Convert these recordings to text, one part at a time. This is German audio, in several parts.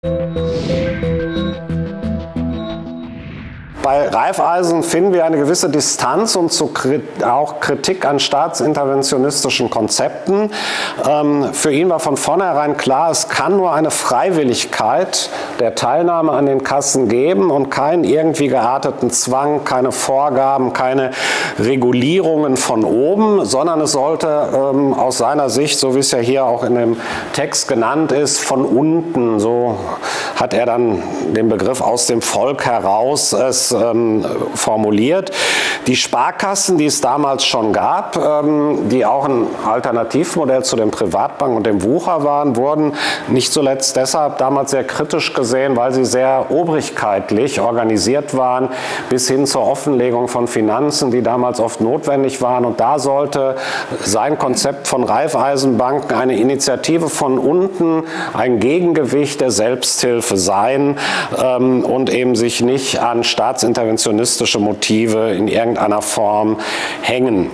Bei Raiffeisen finden wir eine gewisse Distanz und auch Kritik an staatsinterventionistischen Konzepten. Für ihn war von vornherein klar, es kann nur eine Freiwilligkeit der Teilnahme an den Kassen geben und keinen irgendwie gearteten Zwang, keine Vorgaben, keine Regulierungen von oben, sondern es sollte aus seiner Sicht, so wie es ja hier auch in dem Text genannt ist, von unten, so hat er dann den Begriff aus dem Volk heraus formuliert. Die Sparkassen, die es damals schon gab, die auch ein Alternativmodell zu den Privatbanken und dem Wucher waren, wurden nicht zuletzt deshalb damals sehr kritisch gesehen, weil sie sehr obrigkeitlich organisiert waren, bis hin zur Offenlegung von Finanzen, die damals oft notwendig waren. Und da sollte sein Konzept von Raiffeisenbanken eine Initiative von unten, ein Gegengewicht der Selbsthilfe sein und eben sich nicht an staatsinterventionistische Motive in irgendeiner Form hängen.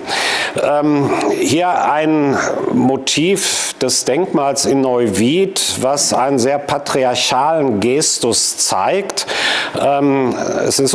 Hier ein Motiv des Denkmals in Neuwied, was einen sehr patriarchalen Gestus zeigt. Es ist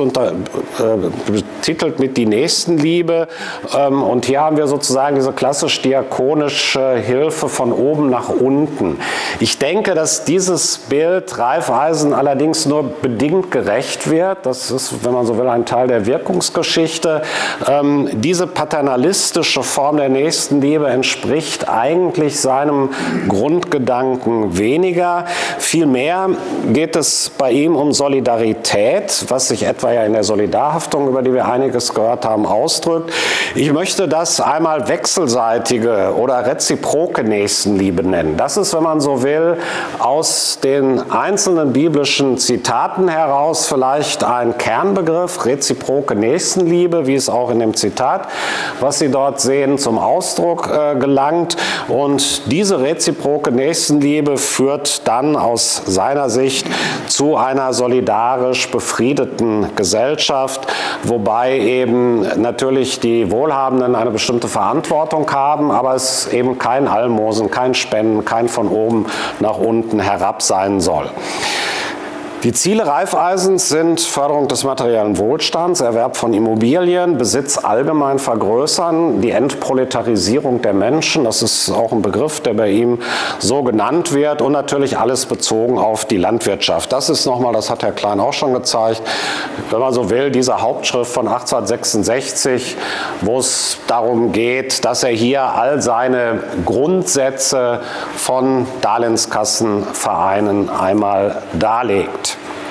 betitelt mit die Nächstenliebe und hier haben wir sozusagen diese klassisch diakonische Hilfe von oben nach unten. Ich denke, dass dieses Bild Raiffeisen allerdings nur bedingt gerecht wird. Das ist, wenn man so will, ein Teil der Wirkungsgeschichte. Diese paternalistische Form der Nächstenliebe entspricht eigentlich seinem Grundgedanken weniger. Vielmehr geht es bei ihm um Solidarität, was sich etwa ja in der Solidarhaftung, über die wir einiges gehört haben, ausdrückt. Ich möchte das einmal wechselseitige oder reziproke Nächstenliebe nennen. Das ist, wenn man so will, aus den einzelnen biblischen Zitaten heraus vielleicht ein Kernbegriff, reziproke Nächstenliebe, wie es auch in dem Zitat, was Sie dort sehen, zum Ausdruck gelangt. Und diese reziproke Nächstenliebe führt dann aus seiner Sicht zu einer solidarisch befriedeten Gesellschaft, wobei eben natürlich die Wohlhabenden eine bestimmte Verantwortung haben, aber es eben kein Almosen, kein Spenden, kein von oben nach unten herab sein soll. Die Ziele Raiffeisens sind Förderung des materiellen Wohlstands, Erwerb von Immobilien, Besitz allgemein vergrößern, die Entproletarisierung der Menschen, das ist auch ein Begriff, der bei ihm so genannt wird, und natürlich alles bezogen auf die Landwirtschaft. Das ist nochmal, das hat Herr Klein auch schon gezeigt, wenn man so will, diese Hauptschrift von 1866, wo es darum geht, dass er hier all seine Grundsätze von Darlehenskassenvereinen einmal darlegt.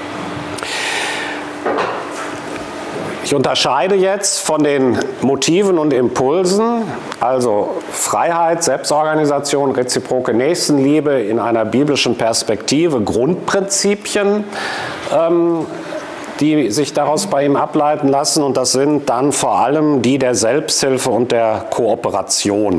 Ich unterscheide jetzt von den Motiven und Impulsen, also Freiheit, Selbstorganisation, reziproke Nächstenliebe in einer biblischen Perspektive, Grundprinzipien, die sich daraus bei ihm ableiten lassen, und das sind dann vor allem die der Selbsthilfe und der Kooperation.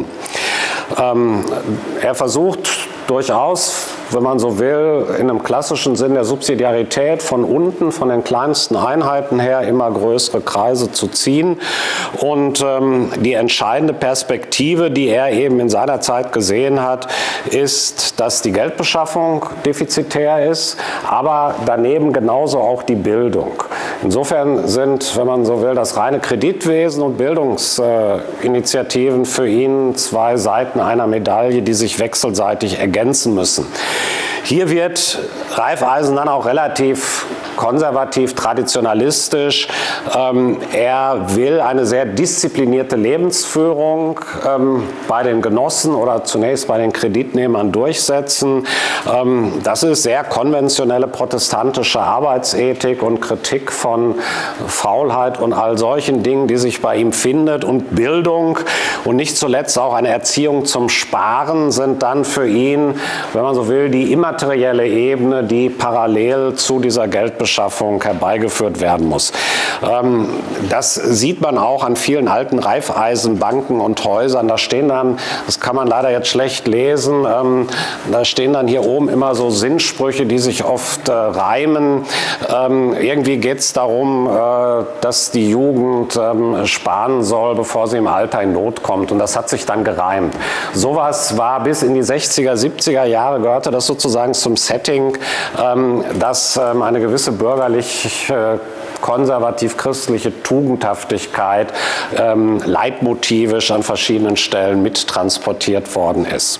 Er versucht durchaus, wenn man so will, in einem klassischen Sinn der Subsidiarität von unten, von den kleinsten Einheiten her, immer größere Kreise zu ziehen. Und die entscheidende Perspektive, die er eben in seiner Zeit gesehen hat, ist, dass die Geldbeschaffung defizitär ist, aber daneben genauso auch die Bildung. Insofern sind, wenn man so will, das reine Kreditwesen und Bildungsinitiativen für ihn zwei Seiten einer Medaille, die sich wechselseitig ergänzen müssen. Hier wird Raiffeisen dann auch relativ konservativ, traditionalistisch. Er will eine sehr disziplinierte Lebensführung bei den Genossen oder zunächst bei den Kreditnehmern durchsetzen. Das ist sehr konventionelle protestantische Arbeitsethik und Kritik von Faulheit und all solchen Dingen, die sich bei ihm findet. Und Bildung und nicht zuletzt auch eine Erziehung zum Sparen sind dann für ihn, wenn man so will, die immaterielle Ebene, die parallel zu dieser Geldbeschaffung Kreditbeschaffung herbeigeführt werden muss. Das sieht man auch an vielen alten Raiffeisenbanken und Häusern. Da stehen dann, das kann man leider jetzt schlecht lesen, da stehen dann hier oben immer so Sinnsprüche, die sich oft reimen. Irgendwie geht es darum, dass die Jugend sparen soll, bevor sie im Alter in Not kommt. Und das hat sich dann gereimt. Sowas war bis in die 60er, 70er Jahre, gehörte das sozusagen zum Setting, dass eine gewisse bürgerlich konservativ-christliche Tugendhaftigkeit leitmotivisch an verschiedenen Stellen mittransportiert worden ist.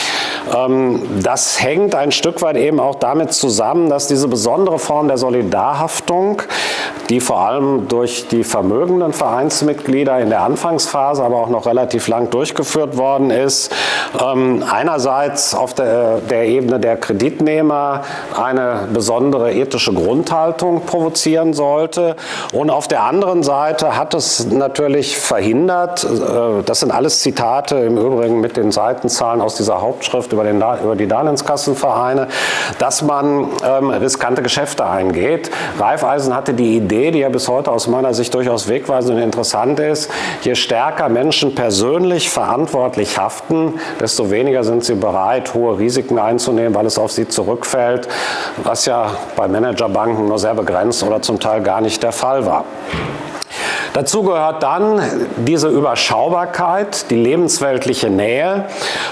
Das hängt ein Stück weit eben auch damit zusammen, dass diese besondere Form der Solidarhaftung, die vor allem durch die vermögenden Vereinsmitglieder in der Anfangsphase, aber auch noch relativ lang durchgeführt worden ist, einerseits auf der Ebene der Kreditnehmer eine besondere ethische Grundhaltung provozieren sollte und auf der anderen Seite hat es natürlich verhindert, das sind alles Zitate im Übrigen mit den Seitenzahlen aus dieser Hauptschrift über die Darlehenskassenvereine, dass man riskante Geschäfte eingeht. Raiffeisen hatte die Idee, die ja bis heute aus meiner Sicht durchaus wegweisend und interessant ist, je stärker Menschen persönlich verantwortlich haften, desto weniger sind sie bereit, hohe Risiken einzunehmen, weil es auf sie zurückfällt, was ja bei Managerbanken nur sehr begrenzt oder zum Teil gar nicht der Fall war. Dazu gehört dann diese Überschaubarkeit, die lebensweltliche Nähe,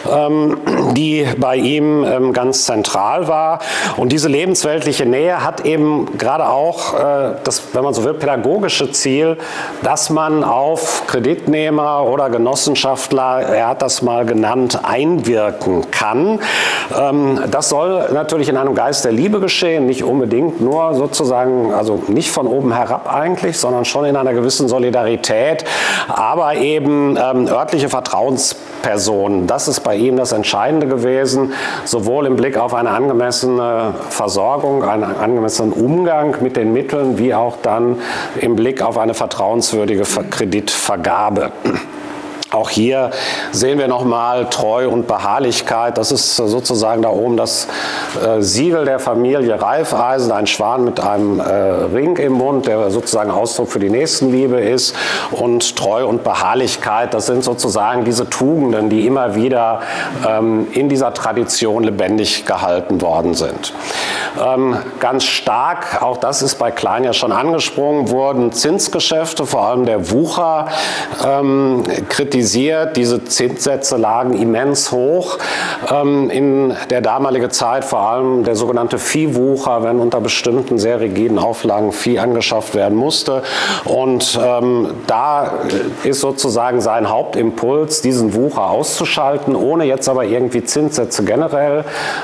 die bei ihm ganz zentral war. Und diese lebensweltliche Nähe hat eben gerade auch das, wenn man so will, pädagogische Ziel, dass man auf Kreditnehmer oder Genossenschaftler, er hat das mal genannt, einwirken kann. Das soll natürlich in einem Geist der Liebe geschehen, nicht unbedingt nur sozusagen, also nicht von oben herab eigentlich, sondern schon in einer gewissen Solidarität, aber eben örtliche Vertrauenspersonen. Das ist bei ihm das Entscheidende gewesen, sowohl im Blick auf eine angemessene Versorgung, einen angemessenen Umgang mit den Mitteln, wie auch dann im Blick auf eine vertrauenswürdige Kreditvergabe. Auch hier sehen wir nochmal Treu und Beharrlichkeit. Das ist sozusagen da oben das Siegel der Familie Raiffeisen, ein Schwan mit einem Ring im Mund, der sozusagen Ausdruck für die Nächstenliebe ist. Und Treu und Beharrlichkeit, das sind sozusagen diese Tugenden, die immer wieder in dieser Tradition lebendig gehalten worden sind. Ganz stark, auch das ist bei Klein ja schon angesprochen, wurden Zinsgeschäfte, vor allem der Wucher, kritisiert. Diese Zinssätze lagen immens hoch. In der damaligen Zeit vor allem der sogenannte Viehwucher, wenn unter bestimmten sehr rigiden Auflagen Vieh angeschafft werden musste. Und da ist sozusagen sein Hauptimpuls, diesen Wucher auszuschalten, ohne jetzt aber irgendwie Zinssätze generell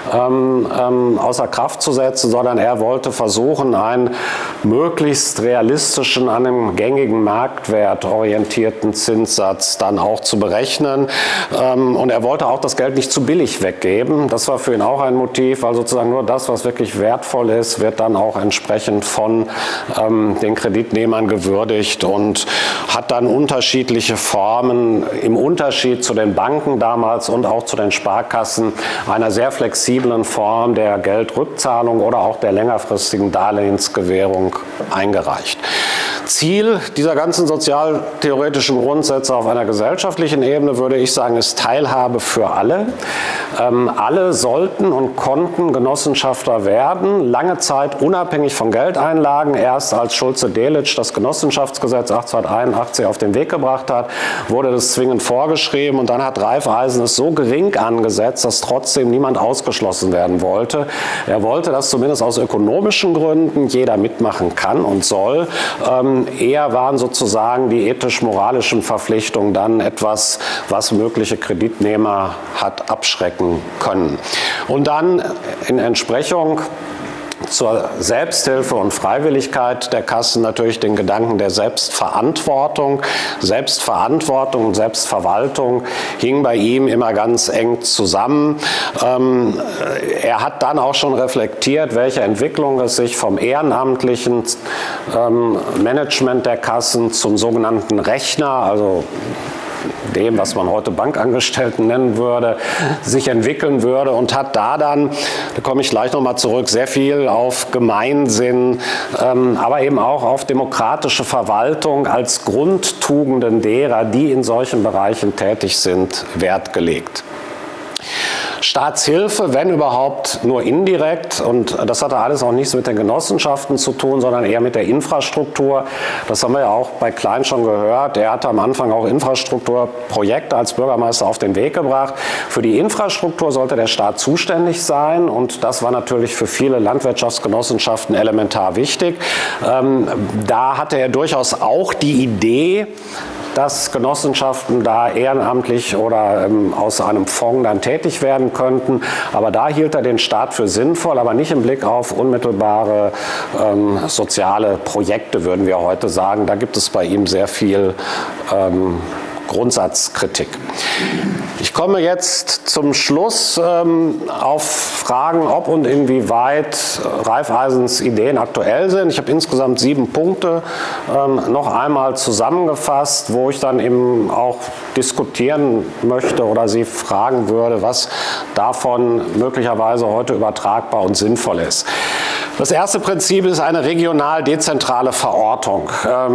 außer Kraft zu setzen, sondern er wollte versuchen, einen möglichst realistischen, an einem gängigen Marktwert orientierten Zinssatz dann auch zu berechnen. Und er wollte auch das Geld nicht zu billig weggeben. Das war für ihn auch ein Motiv, weil sozusagen nur das, was wirklich wertvoll ist, wird dann auch entsprechend von den Kreditnehmern gewürdigt und hat dann unterschiedliche Formen im Unterschied zu den Banken damals und auch zu den Sparkassen einer sehr flexiblen Form der Geldrückzahlung oder auch der längerfristigen Darlehensgewährung eingereicht. Ziel dieser ganzen sozialtheoretischen Grundsätze auf einer gesellschaftlichen Ebene, würde ich sagen, ist Teilhabe für alle. Alle sollten und konnten Genossenschafter werden, lange Zeit unabhängig von Geldeinlagen. Erst als Schulze-Delitzsch das Genossenschaftsgesetz 1881 auf den Weg gebracht hat, wurde das zwingend vorgeschrieben und dann hat Raiffeisen es so gering angesetzt, dass trotzdem niemand ausgeschlossen werden wollte. Er wollte, dass zumindest aus ökonomischen Gründen jeder mitmachen kann und soll. Eher waren sozusagen die ethisch-moralischen Verpflichtungen dann etwas, was mögliche Kreditnehmer hat abschrecken können. Und dann in Entsprechung zur Selbsthilfe und Freiwilligkeit der Kassen natürlich den Gedanken der Selbstverantwortung. Selbstverantwortung und Selbstverwaltung hingen bei ihm immer ganz eng zusammen. Er hat dann auch schon reflektiert, welche Entwicklung es sich vom ehrenamtlichen Management der Kassen zum sogenannten Rechner, also dem, was man heute Bankangestellten nennen würde, sich entwickeln würde und hat da dann, da komme ich gleich nochmal zurück, sehr viel auf Gemeinsinn, aber eben auch auf demokratische Verwaltung als Grundtugenden derer, die in solchen Bereichen tätig sind, Wert gelegt. Staatshilfe, wenn überhaupt, nur indirekt. Und das hatte alles auch nichts mit den Genossenschaften zu tun, sondern eher mit der Infrastruktur. Das haben wir ja auch bei Klein schon gehört. Er hatte am Anfang auch Infrastrukturprojekte als Bürgermeister auf den Weg gebracht. Für die Infrastruktur sollte der Staat zuständig sein. Und das war natürlich für viele Landwirtschaftsgenossenschaften elementar wichtig. Da hatte er durchaus auch die Idee, dass Genossenschaften da ehrenamtlich oder aus einem Fonds dann tätig werden könnten. Aber da hielt er den Staat für sinnvoll, aber nicht im Blick auf unmittelbare soziale Projekte, würden wir heute sagen. Da gibt es bei ihm sehr viel Grundsatzkritik. Ich komme jetzt zum Schluss auf Fragen, ob und inwieweit Raiffeisens Ideen aktuell sind. Ich habe insgesamt 7 Punkte noch einmal zusammengefasst, wo ich dann eben auch diskutieren möchte oder Sie fragen würde, was davon möglicherweise heute übertragbar und sinnvoll ist. Das erste Prinzip ist eine regional-dezentrale Verortung.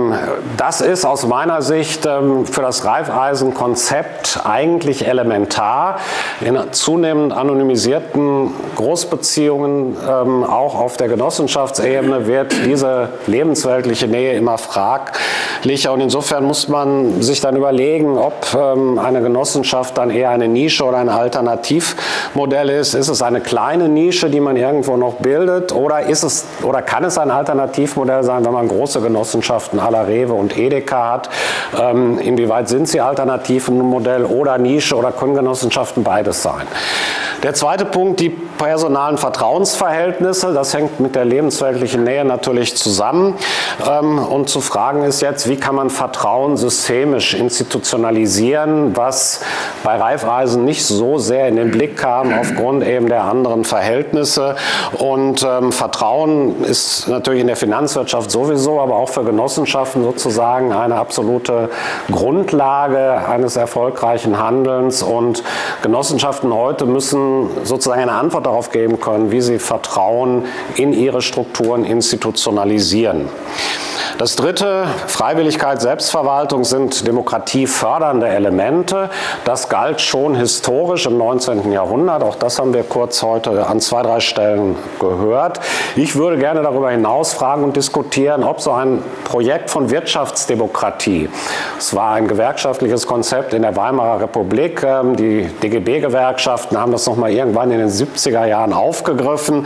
Das ist aus meiner Sicht für das Raiffeisen-Konzept eigentlich elementar. In zunehmend anonymisierten Großbeziehungen, auch auf der Genossenschaftsebene, wird diese lebensweltliche Nähe immer fraglicher. Und insofern muss man sich dann überlegen, ob eine Genossenschaft dann eher eine Nische oder ein Alternativmodell ist. Ist es eine kleine Nische, die man irgendwo noch bildet, oder kann es ein Alternativmodell sein, wenn man große Genossenschaften à la Rewe und Edeka hat? Inwieweit sind sie Alternativmodell oder Nische, oder können Genossenschaften beides sein? Der zweite Punkt, die personalen Vertrauensverhältnisse. Das hängt mit der lebensweltlichen Nähe natürlich zusammen. Und zu fragen ist jetzt, wie kann man Vertrauen systemisch institutionalisieren, was bei Raiffeisen nicht so sehr in den Blick kam aufgrund eben der anderen Verhältnisse. Und Vertrauen ist natürlich in der Finanzwirtschaft sowieso, aber auch für Genossenschaften sozusagen eine absolute Grundlage eines erfolgreichen Handelns. Und Genossenschaften heute müssen sozusagen eine Antwort darauf geben können, wie sie Vertrauen in ihre Strukturen institutionalisieren. Das dritte, Freiwilligkeit, Selbstverwaltung sind demokratiefördernde Elemente. Das galt schon historisch im 19. Jahrhundert. Auch das haben wir kurz heute an 2, 3 Stellen gehört. Ich würde gerne darüber hinaus fragen und diskutieren, ob so ein Projekt von Wirtschaftsdemokratie, es war ein gewerkschaftliches Konzept in der Weimarer Republik, die DGB-Gewerkschaften haben das nochmal irgendwann in den 70er Jahren aufgegriffen.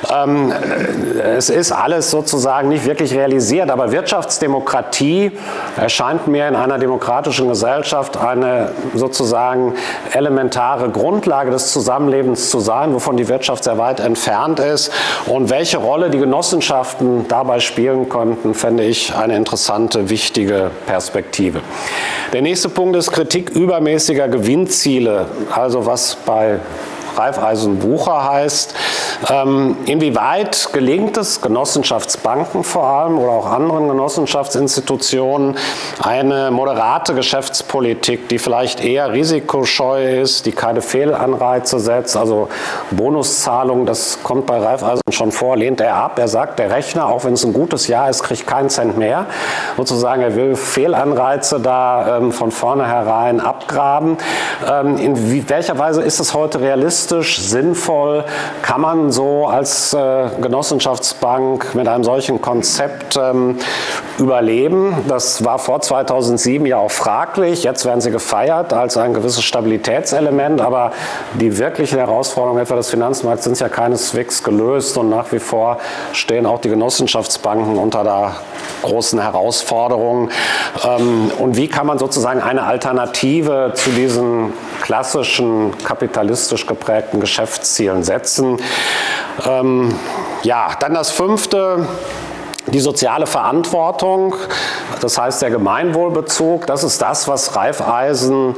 Es ist alles sozusagen nicht wirklich realisiert, aber Wirtschaftsdemokratie erscheint mir in einer demokratischen Gesellschaft eine sozusagen elementare Grundlage des Zusammenlebens zu sein, wovon die Wirtschaft sehr weit entfernt ist. Und welche Rolle die Genossenschaften dabei spielen könnten, fände ich eine interessante, wichtige Perspektive. Der nächste Punkt ist Kritik übermäßiger Gewinnziele, also was bei Raiffeisen Wucher heißt. Inwieweit gelingt es Genossenschaftsbanken vor allem oder auch anderen Genossenschaftsinstitutionen eine moderate Geschäftspolitik, die vielleicht eher risikoscheu ist, die keine Fehlanreize setzt, also Bonuszahlungen, das kommt bei Raiffeisen schon vor, lehnt er ab. Er sagt, der Rechner, auch wenn es ein gutes Jahr ist, kriegt keinen Cent mehr. Sozusagen, er will Fehlanreize da von vornherein abgraben. In welcher Weise ist es heute realistisch, sinnvoll? Kann man so als Genossenschaftsbank mit einem solchen Konzept überleben? Das war vor 2007 ja auch fraglich. Jetzt werden sie gefeiert als ein gewisses Stabilitätselement, aber die wirklichen Herausforderungen etwa des Finanzmarkts sind ja keineswegs gelöst und nach wie vor stehen auch die Genossenschaftsbanken unter der großen Herausforderung. Und wie kann man sozusagen eine Alternative zu diesen klassischen kapitalistisch geprägten Geschäftszielen setzen? Ja, dann das fünfte. Die soziale Verantwortung, das heißt der Gemeinwohlbezug, das ist das, was Raiffeisen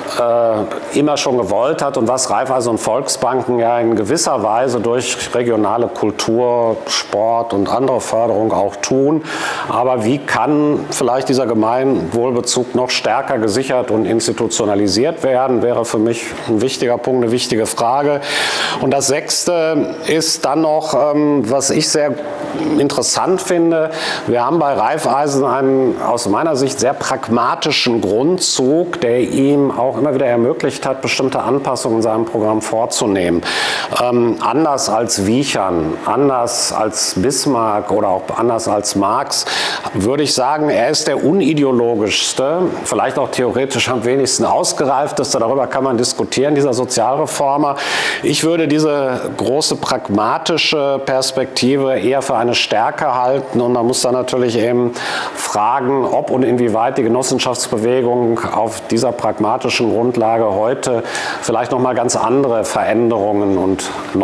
immer schon gewollt hat und was Raiffeisen und Volksbanken ja in gewisser Weise durch regionale Kultur, Sport und andere Förderung auch tun. Aber wie kann vielleicht dieser Gemeinwohlbezug noch stärker gesichert und institutionalisiert werden, wäre für mich ein wichtiger Punkt, eine wichtige Frage. Und das Sechste ist dann noch, was ich sehr interessant finde, wir haben bei Raiffeisen einen aus meiner Sicht sehr pragmatischen Grundzug, der ihm auch immer wieder ermöglicht hat, bestimmte Anpassungen in seinem Programm vorzunehmen. Anders als Wiechern, anders als Bismarck oder auch anders als Marx, würde ich sagen, er ist der unideologischste, vielleicht auch theoretisch am wenigsten ausgereifteste, darüber kann man diskutieren, dieser Sozialreformer. Ich würde diese große pragmatische Perspektive eher für eine Stärke halten. Und man muss dann natürlich eben fragen, ob und inwieweit die Genossenschaftsbewegung auf dieser pragmatischen Grundlage heute vielleicht noch mal ganz andere Veränderungen und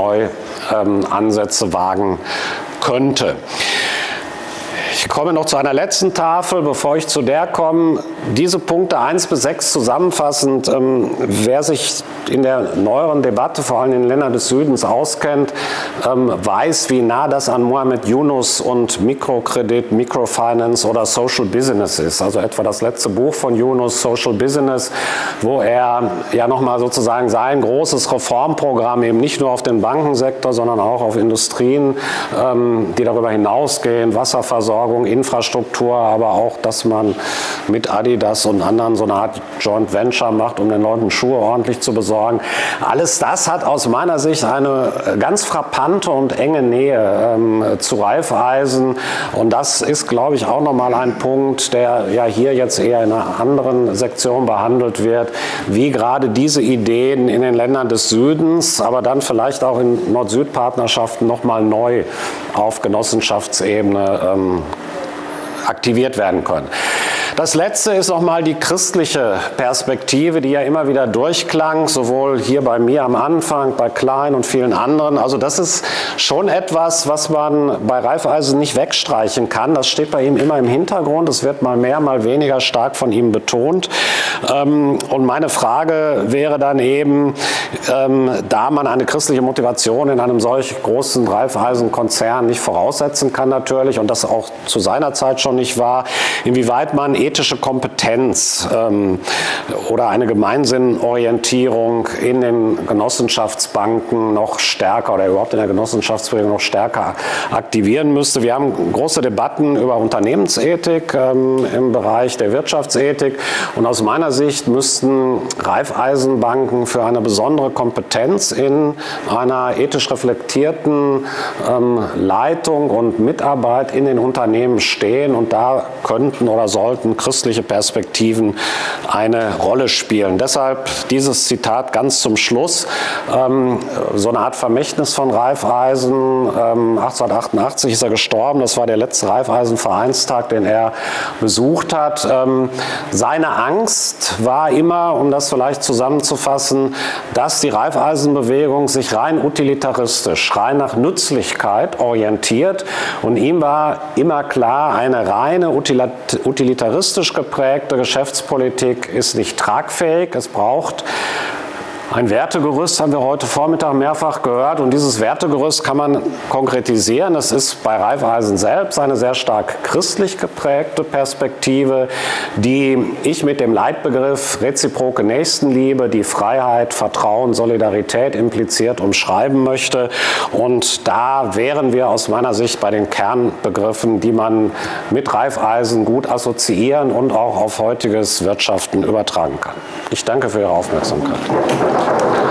Neuansätze wagen könnte. Ich komme noch zu einer letzten Tafel, bevor ich zu der komme. Diese Punkte 1 bis 6 zusammenfassend, wer sich in der neueren Debatte, vor allem in den Ländern des Südens, auskennt, weiß, wie nah das an Muhammad Yunus und Mikrokredit, Microfinance oder Social Business ist. Also etwa das letzte Buch von Yunus, Social Business, wo er ja nochmal sozusagen sein großes Reformprogramm eben nicht nur auf den Bankensektor, sondern auch auf Industrien, die darüber hinausgehen, Wasserversorgung, Infrastruktur, aber auch, dass man mit Adidas und anderen so eine Art Joint Venture macht, um den Leuten Schuhe ordentlich zu besorgen. Alles das hat aus meiner Sicht eine ganz frappante und enge Nähe zu Raiffeisen. Und das ist, glaube ich, auch nochmal ein Punkt, der ja hier jetzt eher in einer anderen Sektion behandelt wird, wie gerade diese Ideen in den Ländern des Südens, aber dann vielleicht auch in Nord-Süd-Partnerschaften nochmal neu auf Genossenschaftsebene aktiviert werden können. Das Letzte ist nochmal die christliche Perspektive, die ja immer wieder durchklang, sowohl hier bei mir am Anfang, bei Klein und vielen anderen. Also das ist schon etwas, was man bei Raiffeisen nicht wegstreichen kann. Das steht bei ihm immer im Hintergrund. Es wird mal mehr, mal weniger stark von ihm betont. Und meine Frage wäre dann eben, da man eine christliche Motivation in einem solch großen Raiffeisen-Konzern nicht voraussetzen kann natürlich und das auch zu seiner Zeit schon nicht war, inwieweit man ethische Kompetenz oder eine Gemeinsinnorientierung in den Genossenschaftsbanken noch stärker oder überhaupt in der Genossenschaftsbewegung noch stärker aktivieren müsste. Wir haben große Debatten über Unternehmensethik im Bereich der Wirtschaftsethik und aus meiner Sicht müssten Raiffeisenbanken für eine besondere Kompetenz in einer ethisch reflektierten Leitung und Mitarbeit in den Unternehmen stehen und da könnten oder sollten christliche Perspektiven eine Rolle spielen. Deshalb dieses Zitat ganz zum Schluss, so eine Art Vermächtnis von Raiffeisen. 1888 ist er gestorben, das war der letzte Raiffeisen-Vereinstag, den er besucht hat. Seine Angst war immer, um das vielleicht zusammenzufassen, dass die Raiffeisenbewegung sich rein utilitaristisch, rein nach Nützlichkeit orientiert und ihm war immer klar, eine reine utilitaristisch geprägte Geschäftspolitik ist nicht tragfähig. Es braucht ein Wertegerüst, haben wir heute Vormittag mehrfach gehört. Und dieses Wertegerüst kann man konkretisieren. Es ist bei Raiffeisen selbst eine sehr stark christlich geprägte Perspektive, die ich mit dem Leitbegriff reziproke Nächstenliebe, die Freiheit, Vertrauen, Solidarität impliziert, umschreiben möchte. Und da wären wir aus meiner Sicht bei den Kernbegriffen, die man mit Raiffeisen gut assoziieren und auch auf heutiges Wirtschaften übertragen kann. Ich danke für Ihre Aufmerksamkeit.